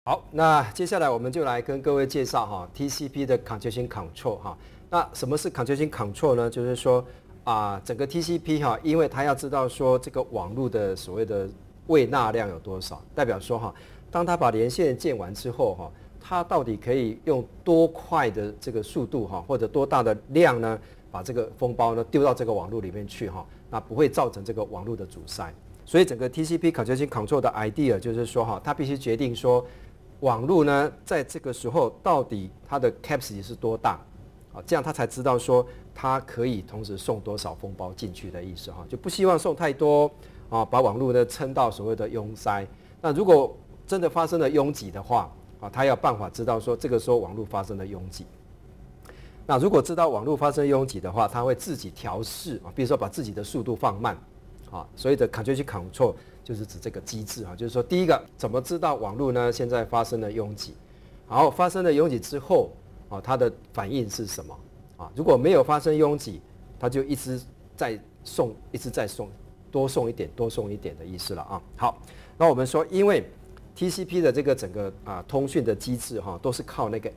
好，那接下来我们就来跟各位介绍TCP 的 Congestion Control 那什么是 Congestion Control 呢？就是说整个 TCP 因为它要知道说这个网络的所谓的未纳量有多少，代表说当它把连线建完之后它到底可以用多快的这个速度或者多大的量呢，把这个封包呢丢到这个网络里面去那不会造成这个网络的阻塞。所以整个 TCP Congestion Control 的 idea 就是说它必须决定说网络呢在这个时候到底它的 capacity 是多大这样它才知道说它可以同时送多少封包进去的意思就不希望送太多把网络呢撑到所谓的拥塞。那如果真的发生了拥挤的话它要办法知道说这个时候网络发生了拥挤。那如果知道网络发生拥挤的话，它会自己调试比如说把自己的速度放慢所以的 Congestion Control 就是指这个机制就是说第一个怎么知道网络呢现在发生了拥挤，然后发生了拥挤之后它的反应是什么如果没有发生拥挤，它就一直在送，一直在送，多送一点，多送一点的意思了好，那我们说因为 TCP 的这个整个通讯的机制都是靠那个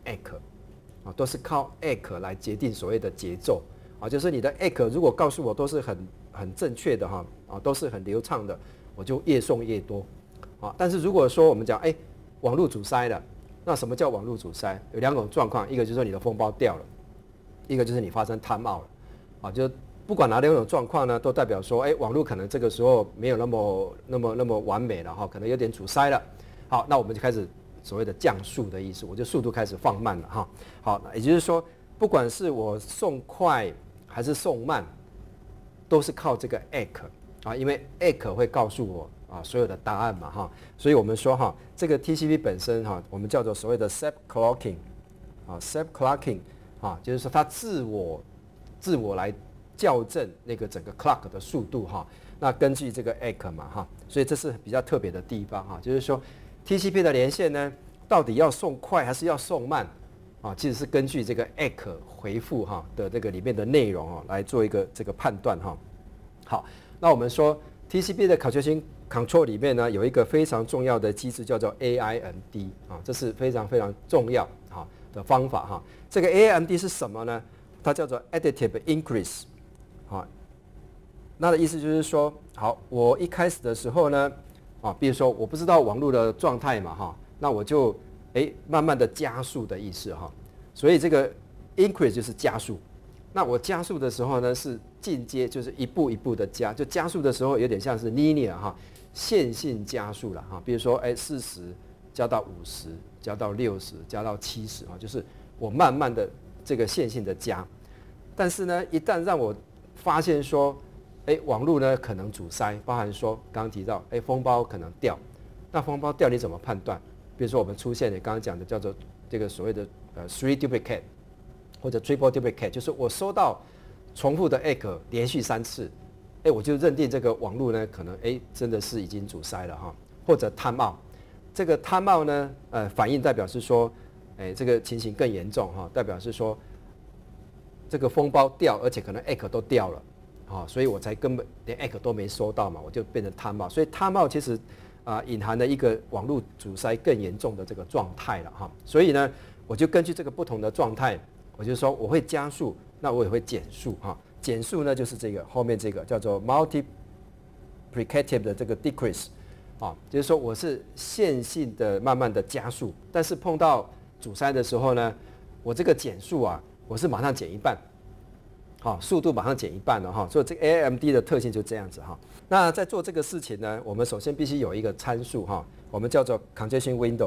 ACK 都是靠 ACK 来决定所谓的节奏就是你的 ACK 如果告诉我都是很正确的都是很流畅的，我就越送越多但是如果说我们讲网络阻塞了，那什么叫网络阻塞？有两种状况，一个就是说你的封包掉了，一个就是你发生 timeout 了就不管哪两种状况呢，都代表说网络可能这个时候没有那么完美了可能有点阻塞了。好，那我们就开始所谓的降速的意思，我就速度开始放慢了好，也就是说不管是我送快还是送慢，都是靠这个 ACK 因为 ACK 会告诉我所有的答案嘛所以我们说这个 TCP 本身我们叫做所谓的 self clocking self clocking 就是说它自我来校正那个整个 clock 的速度那根据这个 ACK 嘛所以这是比较特别的地方就是说 TCP 的连线呢到底要送快还是要送慢其实是根据这个 ACK 回复的这个里面的内容来做一个这个判断好，那我们说 TCP 的 Congestion Control 里面呢有一个非常重要的机制叫做 AIMD 这是非常非常重要的方法这个 AIMD 是什么呢？它叫做 Additive Increase 那的意思就是说好，我一开始的时候呢比如说我不知道网络的状态嘛那我就慢慢的加速的意思所以这个 increase 就是加速。那我加速的时候呢是进阶，就是一步一步的加，就加速的时候有点像是 linear 线性加速了比如说40加到50加到60加到70就是我慢慢的这个线性的加。但是呢一旦让我发现说网络呢可能阻塞，包含说刚刚提到封包可能掉，那封包掉你怎么判断？比如说我们出现你刚刚讲的叫做这个所谓的3 duplicate 或者 triple duplicate， 就是我收到重复的 ACK 连续3次，我就认定这个网络呢可能真的是已经阻塞了或者 timeout， 这个 timeout 呢反应代表是说这个情形更严重代表是说这个封包掉，而且可能 ACK 都掉了所以我才根本连 ACK 都没收到嘛，我就变成 timeout。所以 timeout 其实隐含了一个网络阻塞更严重的这个状态了所以呢我就根据这个不同的状态，我就说我会加速，那我也会减速减速呢就是这个后面这个叫做 multiplicative 的这个 decrease 就是说我是线性的慢慢的加速，但是碰到阻塞的时候呢，我这个减速我是马上减一半速度马上减一半了所以这个 AIMD 的特性就这样子那在做这个事情呢，我们首先必须有一个参数我们叫做 congestion window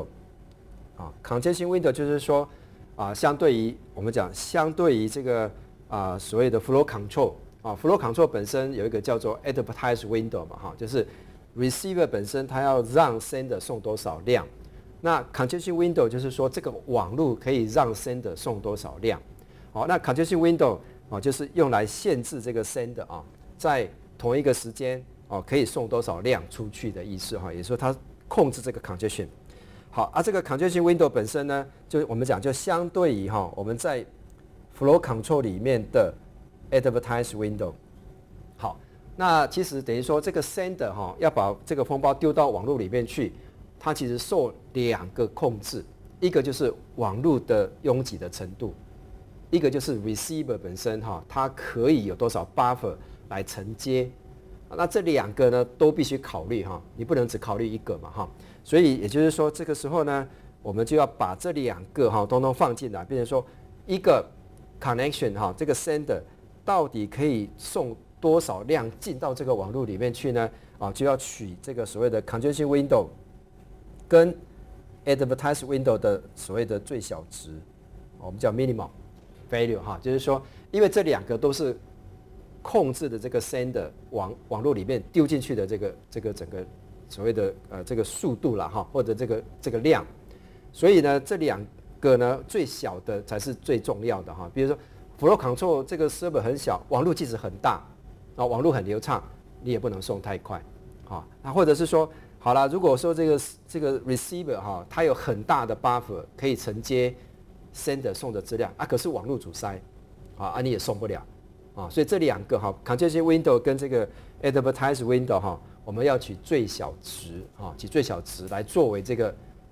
congestion window 就是说相对于我们讲相对于这个所谓的 flow control flow control 本身有一个叫做 advertised window 嘛就是 receiver 本身它要让 sender 送多少量，那 congestion window 就是说这个网路可以让 sender 送多少量那 congestion window就是用来限制这个 sender 在同一个时间可以送多少量出去的意思也就是说它控制这个 congestion。好这个 congestion window 本身呢，就我们讲就相对于我们在 flow control 里面的 advertised window。好，那其实等于说这个 sender 要把这个封包丢到网络里面去， 它其实受2个控制，一个就是网络的拥挤的程度，一个就是 receiver 本身哈，它可以有多少 buffer 来承接。那这2个呢都必须考虑哈，你不能只考虑一个嘛哈。所以也就是说，这个时候呢，我们就要把这2个哈通通放进来，变成说一个 connection 哈，这个 sender 到底可以送多少量进到这个网络里面去呢？啊，就要取这个所谓的 congestion window 跟 advertised window 的所谓的最小值，我们叫 minimum value 哈，就是说，因为这2个都是控制的这个 sender 网络里面丢进去的这个整个所谓的这个速度啦哈，或者这个量，所以呢这2个呢最小的才是最重要的哈。比如说 flow control 这个 server 很小，网络即使很大，啊网络很流畅，你也不能送太快，啊，那或者是说，好了，如果说这个 receiver 哈，它有很大的 buffer 可以承接 sender 送的资料啊，可是网络阻塞，啊你也送不了，啊，所以这2个哈 congestion window 跟这个 advertised window 哈，我们要取最小值啊，取最小值来作为这个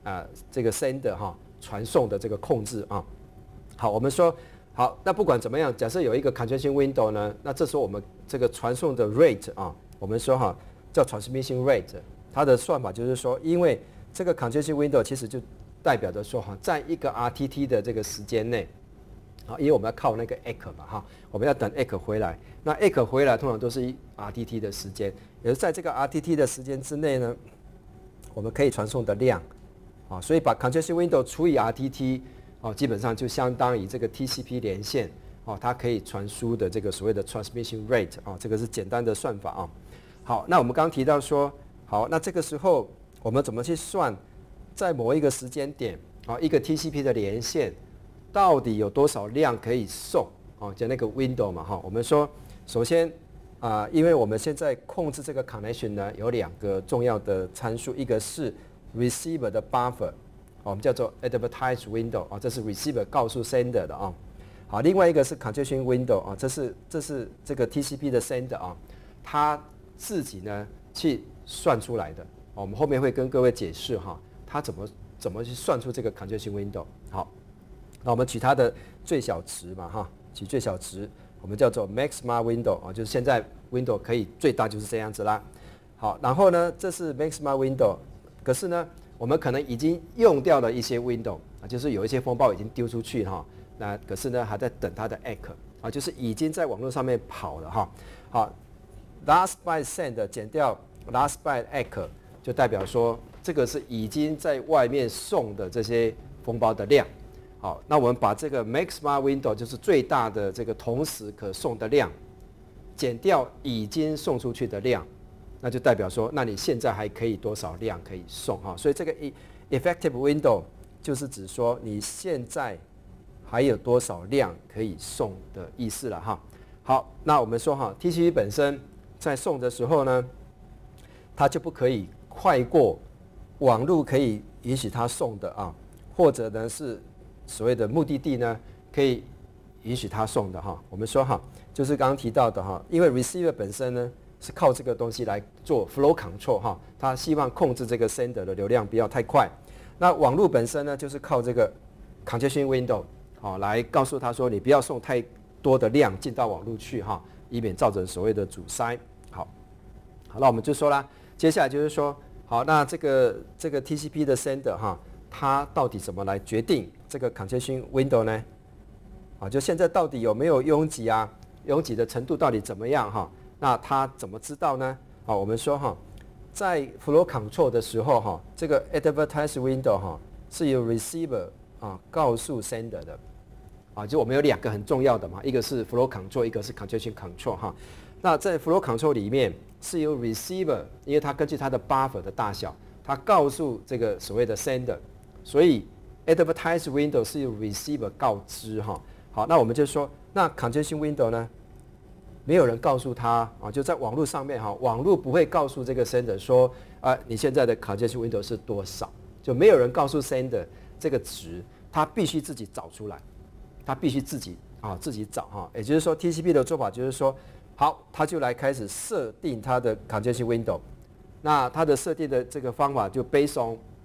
sender 哈传送的这个控制啊。好，我们说。好，那不管怎么样，假设有一个 congestion window 呢，那这时候我们这个传送的 rate 啊，我们说哈叫 transmission rate， 它的算法就是说，因为这个 congestion window 其实就代表着说哈，在一个 RTT 的这个时间内，啊，因为我们要靠那个 echo 嘛哈，我们要等 echo 回来，那 echo 回来通常都是RTT 的时间，也是在这个 RTT 的时间之内呢，我们可以传送的量，啊，所以把 congestion window 除以 RTT。哦，基本上就相当于这个 TCP 连线哦，它可以传输的这个所谓的 transmission rate 啊，这个是简单的算法啊。好，那我们刚刚提到说，好，那这个时候我们怎么去算，在某一个时间点啊，一个 TCP 的连线到底有多少量可以送啊？就那个 window 嘛哈。我们说，首先啊，因为我们现在控制这个 connection 呢，有2个重要的参数，一个是 receiver 的 buffer。我们叫做 advertised window 啊，这是 receiver 告诉 sender 的啊。好，另外一个是 congestion window 啊，这是这个 TCP 的 sender 啊，他自己呢去算出来的。我们后面会跟各位解释哈，他怎么去算出这个 congestion window。好，那我们取它的最小值嘛哈，取最小值，我们叫做 maxima window 啊，就是现在 window 可以最大就是这样子啦。好，然后呢，这是 maxima window， 可是呢。我们可能已经用掉了一些 window 啊，就是有一些风暴已经丢出去哈，那可是呢还在等它的 echo 啊，就是已经在网络上面跑了哈。好 ，last byte send 减掉 last byte echo， 就代表说这个是已经在外面送的这些风暴的量。好，那我们把这个 maxima window 就是最大的这个同时可送的量，减掉已经送出去的量。那就代表说，那你现在还可以多少量可以送哈？所以这个 effective window 就是指说你现在还有多少量可以送的意思了哈。好，那我们说哈 ，TCP 本身在送的时候呢，它就不可以快过网络可以允许它送的啊，或者呢是所谓的目的地呢可以允许它送的哈。我们说哈，就是刚刚提到的哈，因为 receiver 本身呢。是靠这个东西来做 flow control 哈，它希望控制这个 sender 的流量不要太快。那网络本身呢，就是靠这个 congestion window 好来告诉他说，你不要送太多的量进到网络去哈，以免造成所谓的阻塞。好，那我们就说啦，接下来就是说，好，那这个 TCP 的 sender 哈，它到底怎么来决定这个 congestion window 呢？啊，就现在到底有没有拥挤啊？拥挤的程度到底怎么样哈？那他怎么知道呢？啊，我们说哈，在 flow control 的时候哈，这个 advertised window 哈是由 receiver 啊告诉 sender 的，啊，就我们有2个很重要的嘛，一个是 flow control， 一个是 congestion control 哈。那在 flow control 里面是由 receiver， 因为它根据它的 buffer 的大小，它告诉这个所谓的 sender， 所以 advertised window 是由 receiver 告知哈。好，那我们就说，那 congestion window 呢？没有人告诉他啊，就在网络上面哈，网络不会告诉这个 sender 说你现在的 congestion window 是多少，就没有人告诉 sender 这个值，他必须自己找出来，他必须自己找哈。也就是说 ，TCP 的做法就是说，好，他就来开始设定他的 congestion window，那他的设定的这个方法就 based on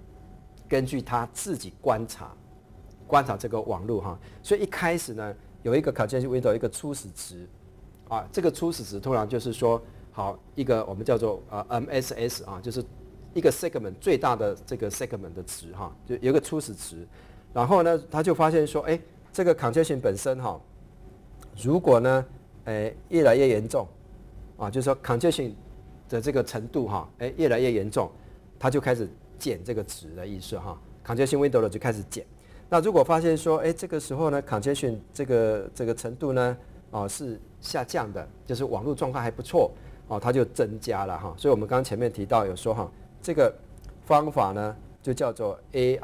根据它自己观察这个网络哈，所以一开始呢有一个 congestion window 一个初始值啊，这个初始值通常就是说好一个我们叫做MSS 啊，就是一个 segment 最大的这个 segment 的值哈，就有一个初始值，然后呢他就发现说，哎，这个 congestion 本身哈，如果呢越来越严重啊，就是说 congestion 的这个程度哈，越来越严重，他就开始减这个值的意思哈 ，congestion window 就开始减。那如果发现说，这个时候呢 ，congestion 这个程度呢，是下降的，就是网络状况还不错，它就增加了哈。所以我们刚刚前面提到有说哈，这个方法呢就叫做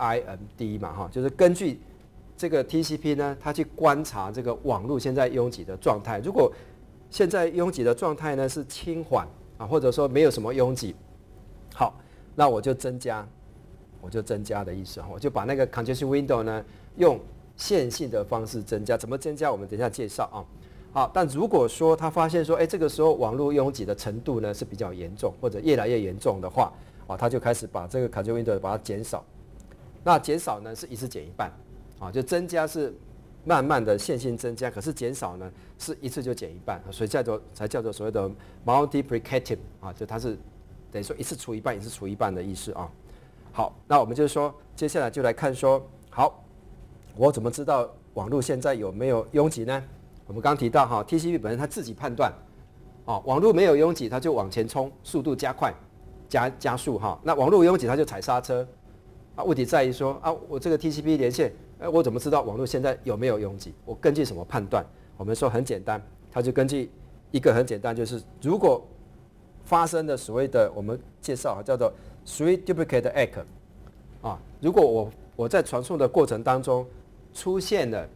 AIMD 嘛哈，就是根据这个 TCP 呢，它去观察这个网络现在拥挤的状态。如果现在拥挤的状态呢是轻缓啊，或者说没有什么拥挤，好，那我就增加的意思哈，我就把那个 congestion window 呢用线性的方式增加，怎么增加？我们等一下介绍啊。好，但如果说他发现说，这个时候网络拥挤的程度呢是比较严重，或者越来越严重的话，他就开始把这个 congestion window 把它减少。那减少呢是一次减一半，就增加是慢慢的线性增加，可是减少呢是一次就减一半，所以才叫做所谓的 multiplicative 啊，就它是等于说一次除一半，一次除一半的意思啊。好，那我们就是说，接下来就来看说，好，我怎么知道网络现在有没有拥挤呢？我们刚刚提到哈 ，TCP 本身它自己判断，网络没有拥挤，它就往前冲，速度加快，加速哈。那网络拥挤，它就踩刹车。问题在于说我这个 TCP 连线，我怎么知道网络现在有没有拥挤？我根据什么判断？我们说很简单，它就根据一个很简单，就是如果发生的所谓的我们介绍叫做 3 duplicate ACK 如果我在传送的过程当中出现了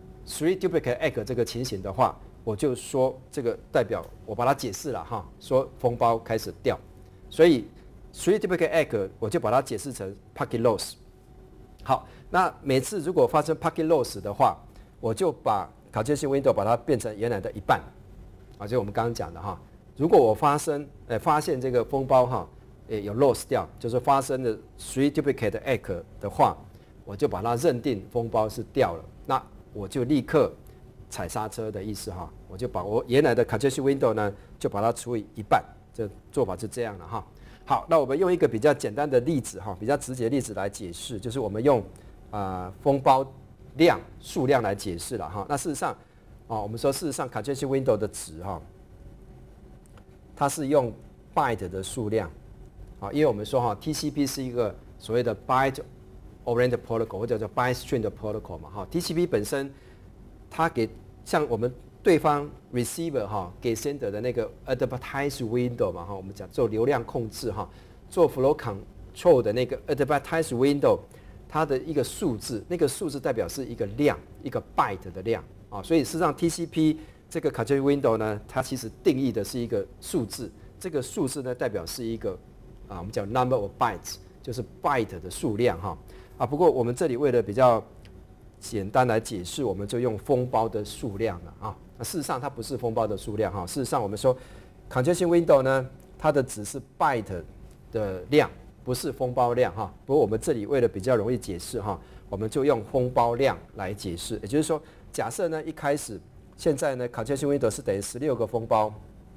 3 duplicate ACK 这个情形的话，我就说这个代表我把它解释了哈，说封包开始掉，所以 3 duplicate ACK 我就把它解释成 packet loss。好，那每次如果发生 packet loss 的话，我就把 congestion window 把它变成原来的一半就我们刚刚讲的哈。如果我发现这个封包哈，有 loss 掉，就是发生了 3 duplicate ACK 的话，我就把它认定封包是掉了，那我就立刻踩刹车的意思哈，我就把我原来的 congestion window 呢，就把它除以一半，这做法是这样的哈。好，那我们用一个比较简单的例子哈，比较直接的例子来解释，就是我们用封包数量来解释了哈。那事实上我们说事实上 congestion window 的值哈，它是用 byte 的数量因为我们说TCP 是一个所谓的 byte oriented protocol 或者叫 byte stream 的 protocol 嘛TCP 本身它给像我们对方 receiver 给 sender 的那个 advertise window 嘛我们讲做流量控制做 flow control 的那个 advertise window， 它的一个数字，那个数字代表是一个量，一个 byte 的量所以事实上 TCP 这个 congestion window 呢，它其实定义的是一个数字，这个数字呢代表是一个我们讲 number of bytes， 就是 byte 的数量不过我们这里为了比较简单来解释，我们就用封包的数量了事实上它不是封包的数量事实上我们说 congestion window 呢，它的只是 byte 的量，不是封包量不过我们这里为了比较容易解释我们就用封包量来解释。也就是说，假设呢一开始现在呢 congestion window 是等于16个封包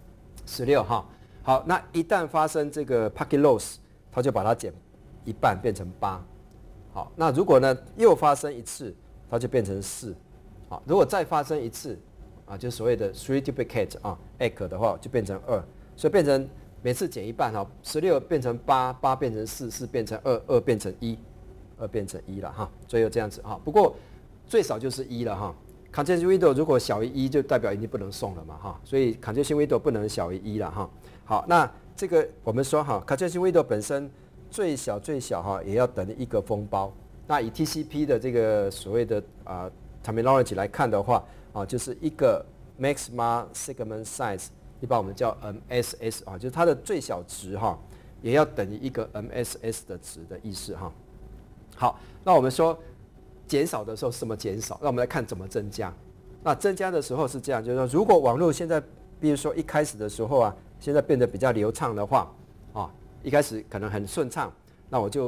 ，16好，那一旦发生这个 packet loss， 它就把它减一半变成8。好，那如果呢又发生一次，它就变成4。好，如果再发生一次就所谓的 3 duplicate ACK 的话，就变成2，所以变成每次减一半16变成8， 8变成4， 4变成2， 2变成1， 2变成1了所以就这样子不过最少就是1了congestion window 如果小于1，就代表已经不能送了嘛所以 congestion window 不能小于1了好，那这个我们说congestion window 本身最小也要等于一个封包。那以 TCP 的这个所谓的terminology 来看的话就是一个 maximum segment size， 一般我们叫 MSS 就是它的最小值也要等于一个 MSS 的值的意思好，那我们说减少的时候是怎么减少？那我们来看怎么增加。那增加的时候是这样，就是说如果网络现在比如说一开始的时候现在变得比较流畅的话一开始可能很顺畅，那我就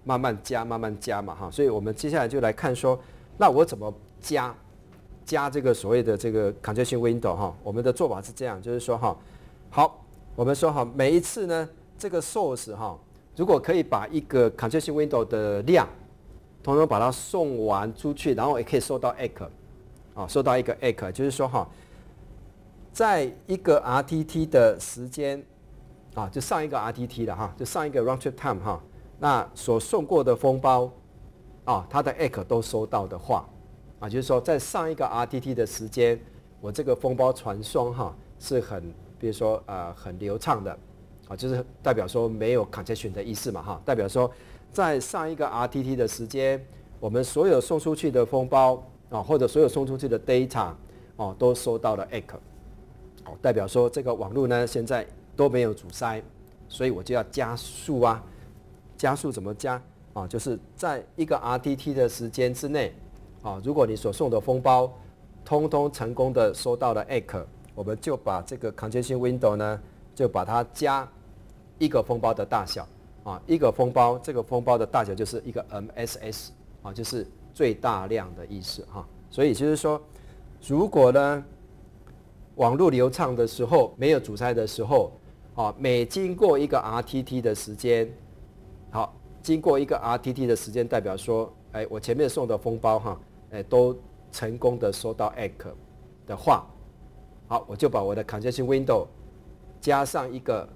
慢慢加慢慢加嘛哈，所以我们接下来就来看说，那我怎么加这个所谓的这个 congestion window 哈，我们的做法是这样，就是说哈，好，我们说哈，每一次呢这个 source 哈，如果可以把一个 congestion window 的量，统统把它送完出去，然后也可以收到 acre， 啊，收到一个 acre， 就是说哈，在一个 RTT 的时间，啊，就上一个 RTT 了哈，就上一个 round trip time 哈，那所送过的封包，啊，它的 acre 都收到的话。啊，就是说，在上一个 RTT 的时间，我这个封包传送哈是很，比如说很流畅的，啊，就是代表说没有 congestion 的意思嘛哈，代表说在上一个 RTT 的时间，我们所有送出去的封包啊，或者所有送出去的 data 哦，都收到了 acre， 哦，代表说这个网络呢现在都没有阻塞，所以我就要加速啊，加速怎么加啊？就是在一个 RTT 的时间之内。啊，如果你所送的封包通通成功的收到了 acre， 我们就把这个 congestion window 呢，就把它加一个封包的大小啊，一个封包，这个封包的大小就是一个 MSS 啊，就是最大量的意思哈。所以就是说，如果呢网络流畅的时候，没有阻塞的时候，啊，每经过一个 RTT 的时间，好，经过一个 RTT 的时间，代表说，哎，我前面送的封包哈。都成功的收到 acre 的话，好，我就把我的 congestion window 加上一个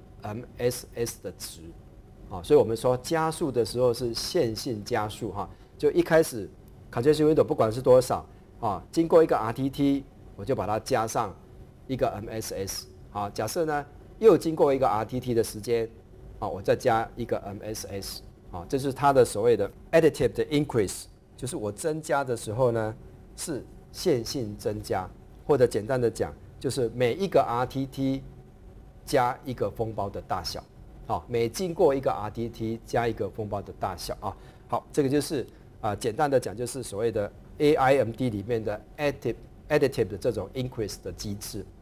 MSS 的值，啊，所以我们说加速的时候是线性加速哈，就一开始 congestion window 不管是多少啊，经过一个 RTT 我就把它加上一个 MSS， 啊，假设呢又经过一个 RTT 的时间，啊，我再加一个 MSS， 啊，这是它的所谓的 additive 的 increase。就是我增加的时候呢，是线性增加，或者简单的讲，就是每一个 RTT 加一个封包的大小，好，每经过一个 RTT 加一个封包的大小啊，好，这个就是简单的讲，就是所谓的 AIMD 里面的 additive 的这种 increase 的机制。